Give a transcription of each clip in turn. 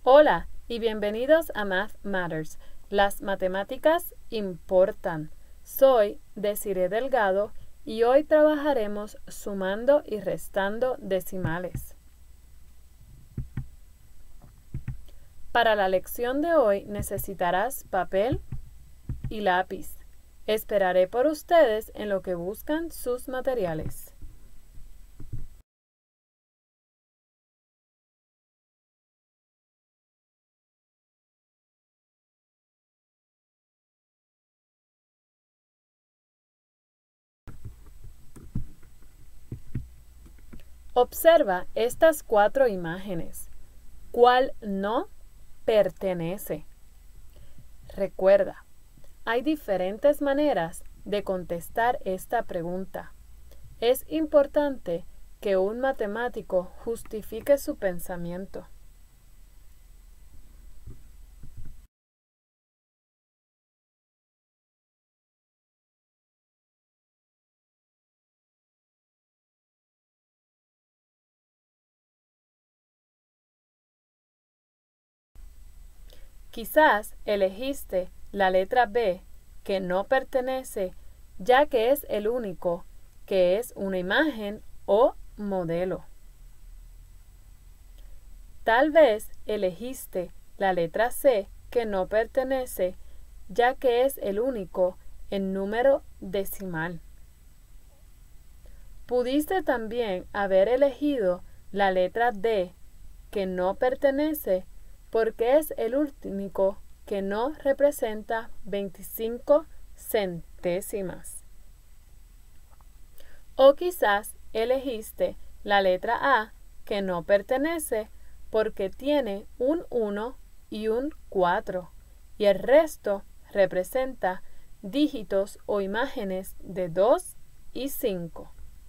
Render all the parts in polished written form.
Hola y bienvenidos a Math Matters. Las matemáticas importan. Soy Desiree Delgado y hoy trabajaremos sumando y restando decimales. Para la lección de hoy necesitarás papel y lápiz. Esperaré por ustedes en lo que buscan sus materiales. Observa estas 4 imágenes. ¿Cuál no pertenece? Recuerda, hay diferentes maneras de contestar esta pregunta. Es importante que un matemático justifique su pensamiento. Quizás elegiste la letra B, que no pertenece, ya que es el único, que es una imagen o modelo. Tal vez elegiste la letra C, que no pertenece, ya que es el único en número decimal. Pudiste también haber elegido la letra D, que no pertenece, porque es el único que no representa 25 centésimas. O quizás elegiste la letra A, que no pertenece, porque tiene un 1 y un 4, y el resto representa dígitos o imágenes de 2 y 5.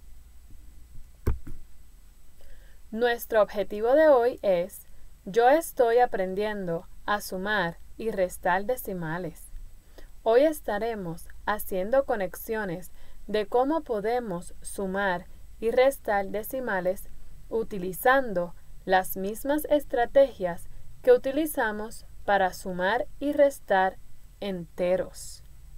Nuestro objetivo de hoy es: yo estoy aprendiendo a sumar y restar decimales. Hoy estaremos haciendo conexiones de cómo podemos sumar y restar decimales utilizando las mismas estrategias que utilizamos para sumar y restar enteros.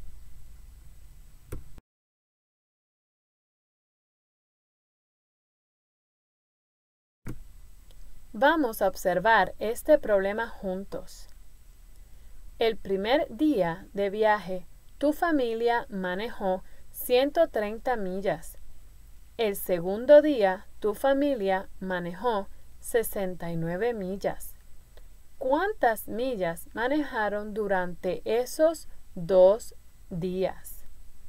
Vamos a observar este problema juntos. El primer día de viaje, tu familia manejó 130 millas. El segundo día, tu familia manejó 69 millas. ¿Cuántas millas manejaron durante esos 2 días?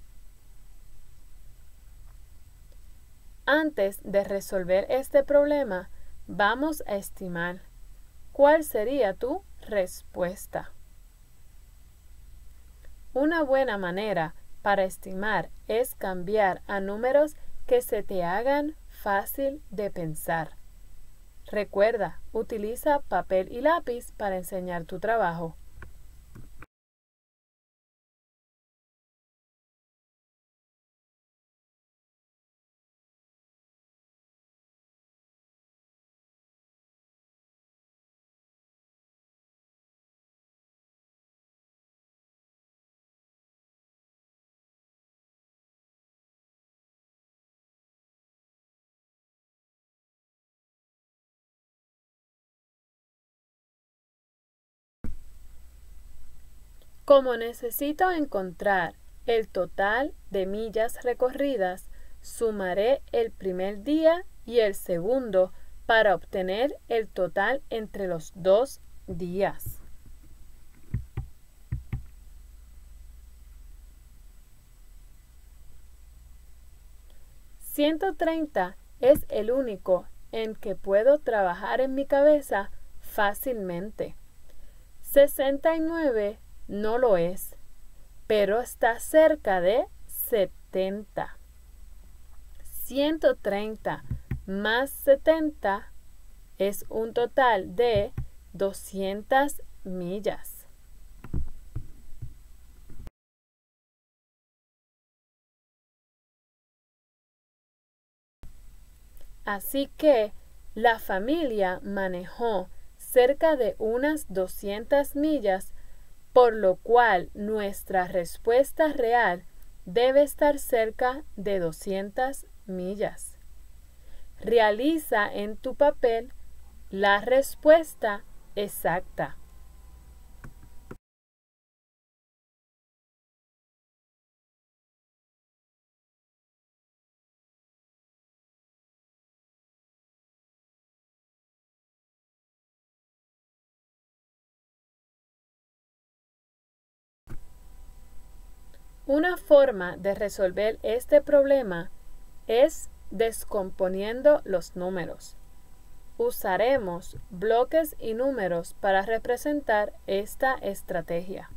Antes de resolver este problema, vamos a estimar. ¿Cuál sería tu respuesta? Una buena manera para estimar es cambiar a números que se te hagan fácil de pensar. Recuerda, utiliza papel y lápiz para enseñar tu trabajo. Como necesito encontrar el total de millas recorridas, sumaré el primer día y el segundo para obtener el total entre los 2 días. $130 es el único en que puedo trabajar en mi cabeza fácilmente. 69 no lo es, pero está cerca de 70. 130 más 70 es un total de 200 millas. Así que la familia manejó cerca de unas 200 millas, por lo cual nuestra respuesta real debe estar cerca de 200 millas. Realiza en tu papel la respuesta exacta. Una forma de resolver este problema es descomponiendo los números. Usaremos bloques y números para representar esta estrategia.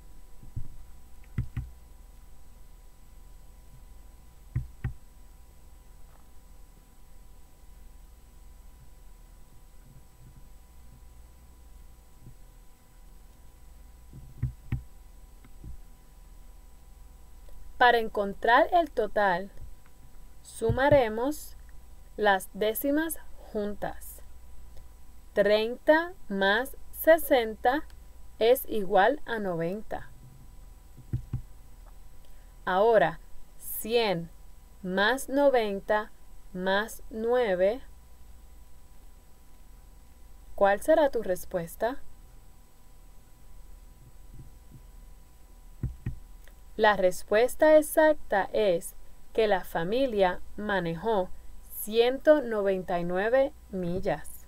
Para encontrar el total, sumaremos las décimas juntas. 30 más 60 es igual a 90. Ahora, 100 más 90 más 9, ¿cuál será tu respuesta? La respuesta exacta es que la familia manejó 199 millas.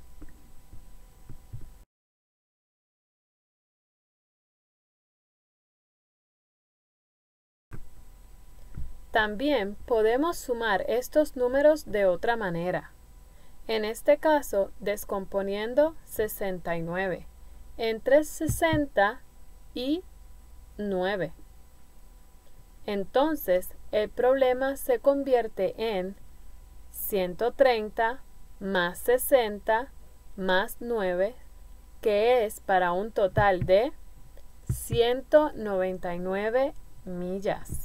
También podemos sumar estos números de otra manera. En este caso, descomponiendo 69 entre 60 y 9. Entonces, el problema se convierte en 130 más 60 más 9, que es para un total de 199 millas.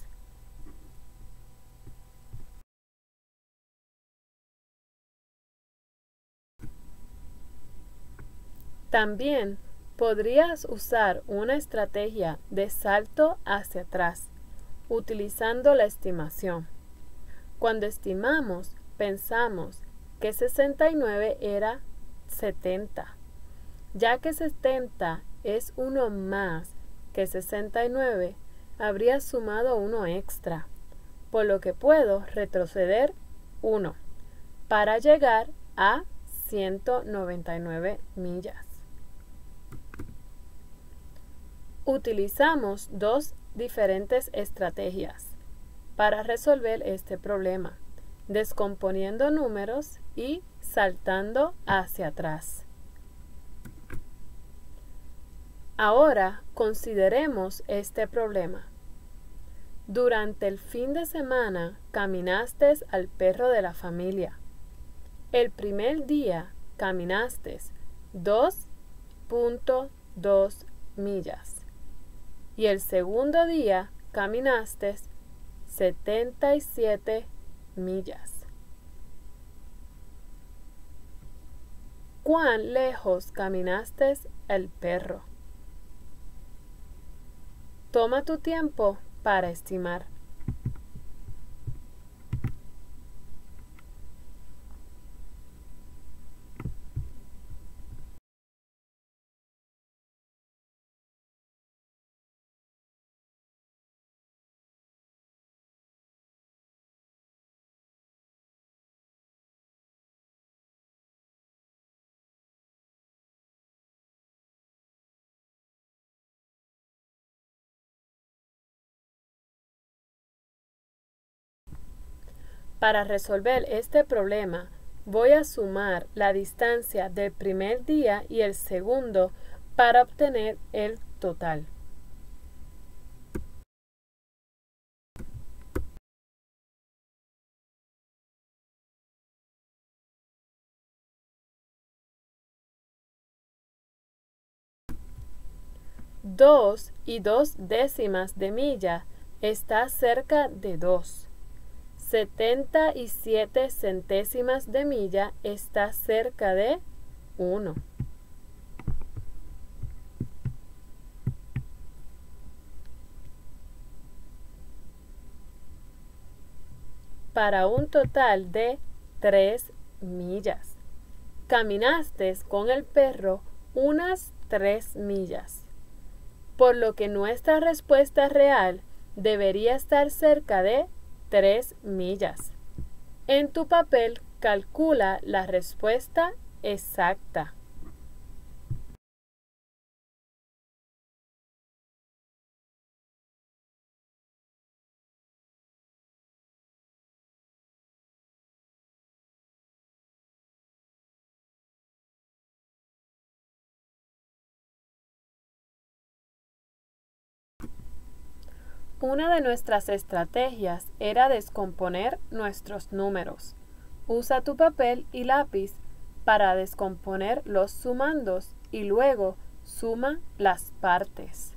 También podrías usar una estrategia de salto hacia atrás, utilizando la estimación. Cuando estimamos, pensamos que 69 era 70. Ya que 70 es uno más que 69, habría sumado uno extra, por lo que puedo retroceder 1 para llegar a 199 millas. Utilizamos dos diferentes estrategias para resolver este problema, descomponiendo números y saltando hacia atrás. Ahora consideremos este problema. Durante el fin de semana caminaste al perro de la familia. El primer día caminaste 2.2 millas. Y el segundo día caminaste 77 millas. ¿Cuán lejos caminaste el perro? Toma tu tiempo para estimar. Para resolver este problema, voy a sumar la distancia del primer día y el segundo para obtener el total. Dos y 2/10 de milla está cerca de 2. 77 centésimas de milla está cerca de 1. para un total de 3 millas. Caminaste con el perro unas 3 millas, por lo que nuestra respuesta real debería estar cerca de 3 millas. En tu papel calcula la respuesta exacta. Una de nuestras estrategias era descomponer nuestros números. Usa tu papel y lápiz para descomponer los sumandos y luego suma las partes.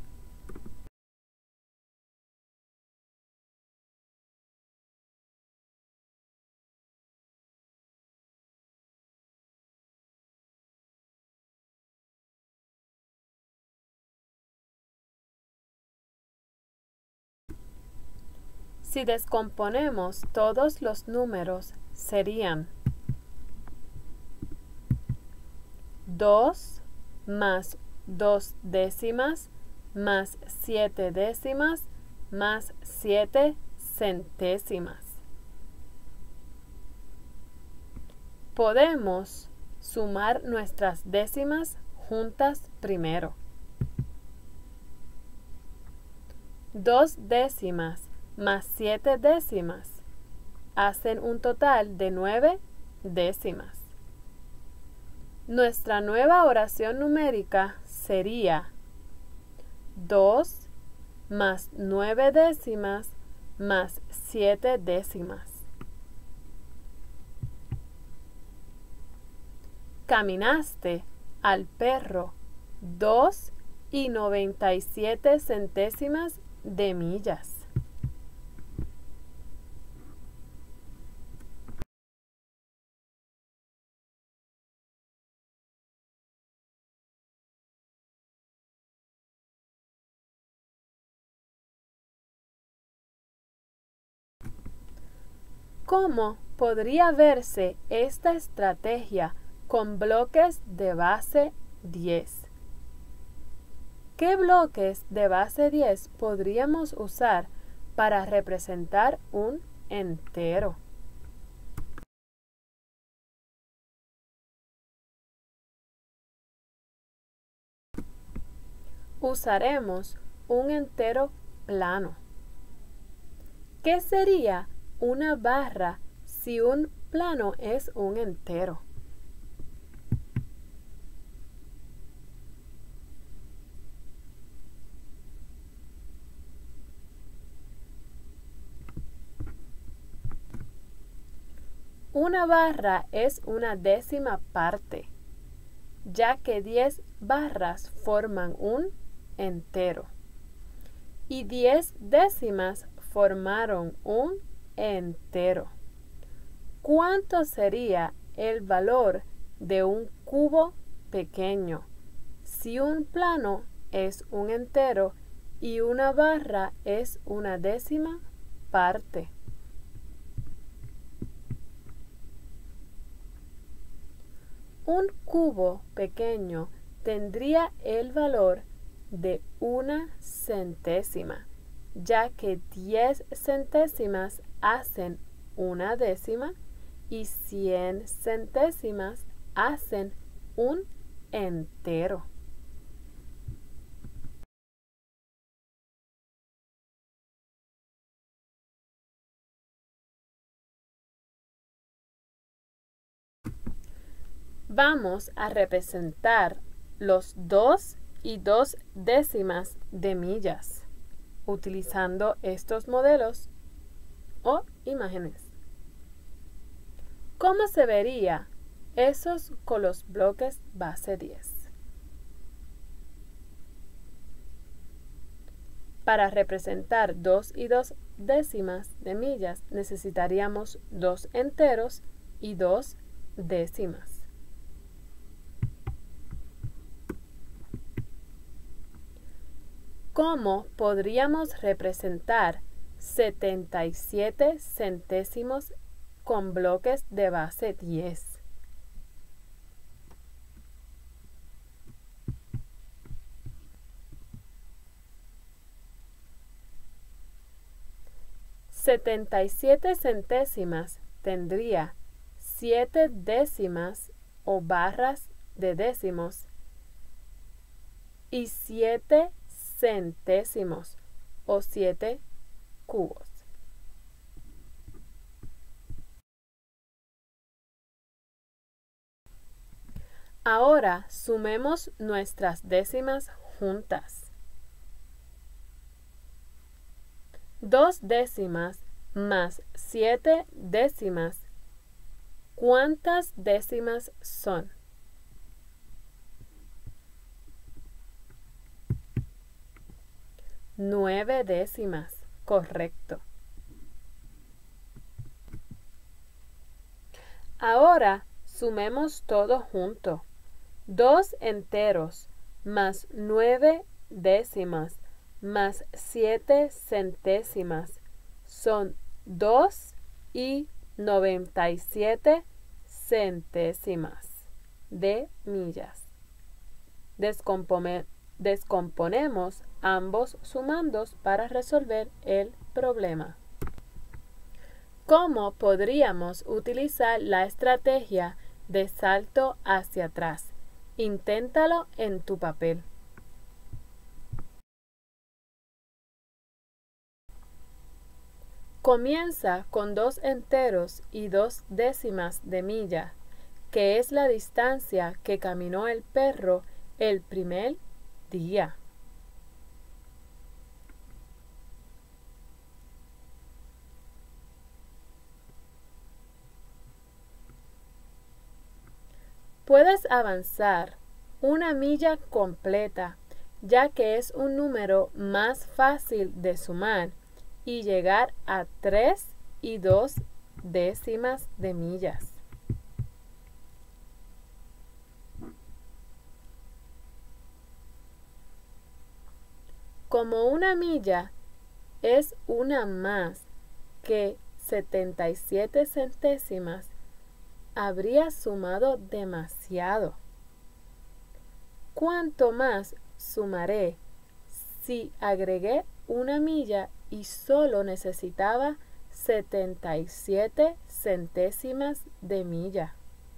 Si descomponemos todos los números, serían 2 más 2 décimas más 7 décimas más 7 centésimas. Podemos sumar nuestras décimas juntas primero. 2 décimas más 7 décimas hacen un total de 9 décimas. Nuestra nueva oración numérica sería 2 más 9 décimas más 7 décimas. Caminaste al perro 2 y 97 centésimas de millas. ¿Cómo podría verse esta estrategia con bloques de base 10? ¿Qué bloques de base 10 podríamos usar para representar un entero? Usaremos un entero plano. ¿Qué sería una barra si un plano es un entero? Una barra es una décima parte, ya que 10 barras forman un entero y 10 décimas formaron un entero. ¿Cuánto sería el valor de un cubo pequeño si un plano es un entero y una barra es una décima parte? Un cubo pequeño tendría el valor de 1 centésima, ya que 10 centésimas hacen una décima y 100 centésimas hacen un entero. Vamos a representar los 2 y 2 décimas de millas utilizando estos modelos o imágenes. ¿Cómo se vería esos con los bloques base 10? Para representar 2 y 2 décimas de millas necesitaríamos 2 enteros y 2 décimas. ¿Cómo podríamos representar 77 centésimos con bloques de base 10. «77 centésimas» tendría 7 décimas o barras de décimos y 7 centésimos o 7 cubos. Ahora sumemos nuestras décimas juntas. 2 décimas más 7 décimas. ¿Cuántas décimas son? 9 décimas, correcto. Ahora sumemos todo junto. 2 enteros más 9 décimas más 7 centésimas son 2 y 97 centésimas de millas. Descomponemos ambos sumandos para resolver el problema. ¿Cómo podríamos utilizar la estrategia de salto hacia atrás? Inténtalo en tu papel. Comienza con 2 enteros y 2 décimas de milla, que es la distancia que caminó el perro el primer día. Puedes avanzar una milla completa, ya que es un número más fácil de sumar y llegar a 3 y 2 décimas de millas. Como una milla es una más que 77 centésimas, habría sumado demasiado. ¿Cuánto más sumaré si agregué una milla y solo necesitaba 77 centésimas de milla?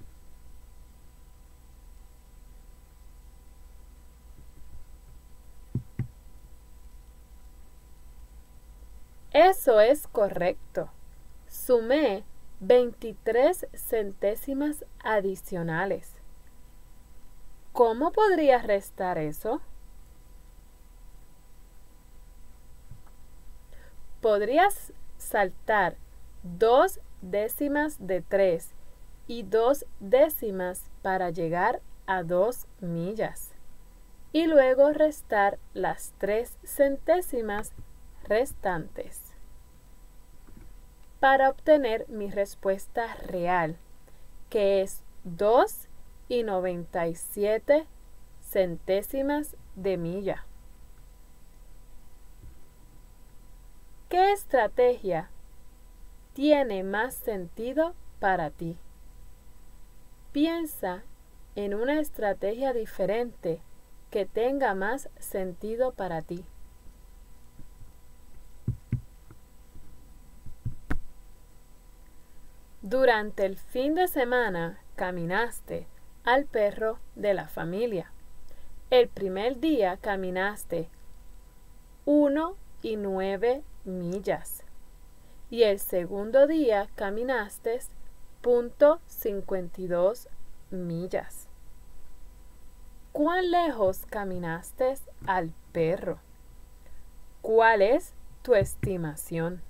Eso es correcto. Sumé 23 centésimas adicionales. ¿Cómo podría restar eso? Podrías saltar 2 décimas de 3 y 2 décimas para llegar a 2 millas. Y luego restar las 3 centésimas restantes para obtener mi respuesta real, que es 2 y 97 centésimas de milla. ¿Qué estrategia tiene más sentido para ti? Piensa en una estrategia diferente que tenga más sentido para ti. Durante el fin de semana caminaste al perro de la familia. El primer día caminaste 1 y 9 millas y el segundo día caminaste .52 millas. ¿Cuán lejos caminaste al perro? ¿Cuál es tu estimación?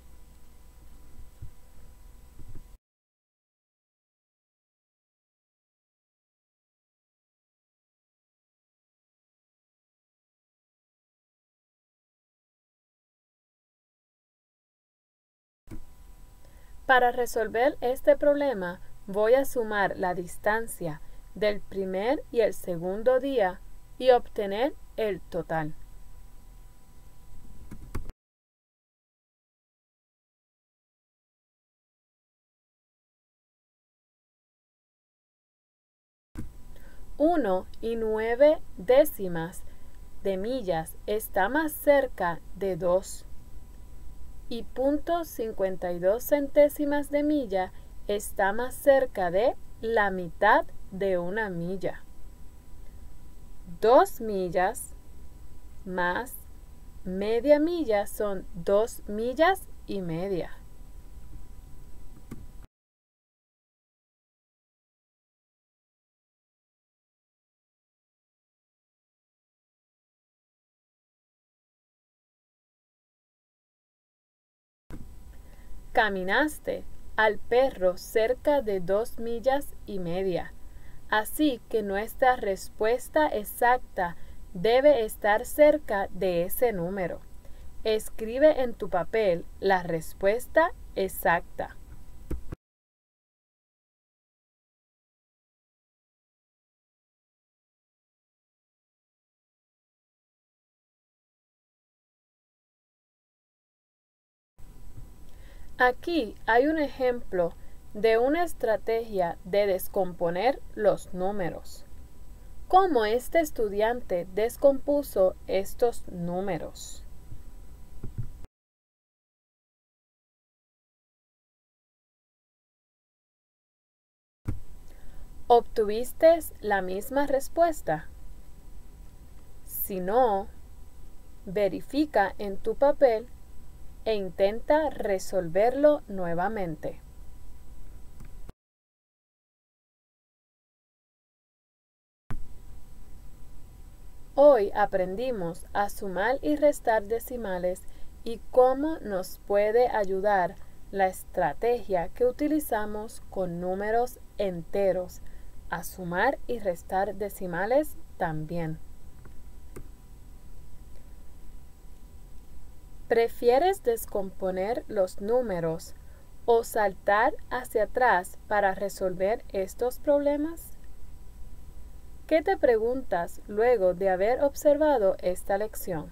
Para resolver este problema, voy a sumar la distancia del primer y el segundo día y obtener el total. 1,9 de millas está más cerca de 2 y 0,52 de milla está más cerca de la mitad de una milla. 2 millas más media milla son 2 millas y media. Caminaste al perro cerca de 2 millas y media, así que nuestra respuesta exacta debe estar cerca de ese número. Escribe en tu papel la respuesta exacta. Aquí hay un ejemplo de una estrategia de descomponer los números. ¿Cómo este estudiante descompuso estos números? ¿Obtuviste la misma respuesta? Si no, verifica en tu papel e intenta resolverlo nuevamente. Hoy aprendimos a sumar y restar decimales y cómo nos puede ayudar la estrategia que utilizamos con números enteros a sumar y restar decimales también. ¿Prefieres descomponer los números o saltar hacia atrás para resolver estos problemas? ¿Qué te preguntas luego de haber observado esta lección?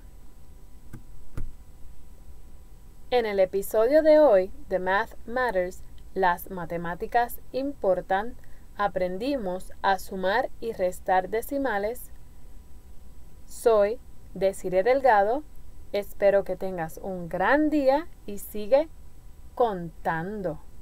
En el episodio de hoy de Math Matters, las matemáticas importan, aprendimos a sumar y restar decimales. Soy Desiree Delgado. Espero que tengas un gran día y sigue contando.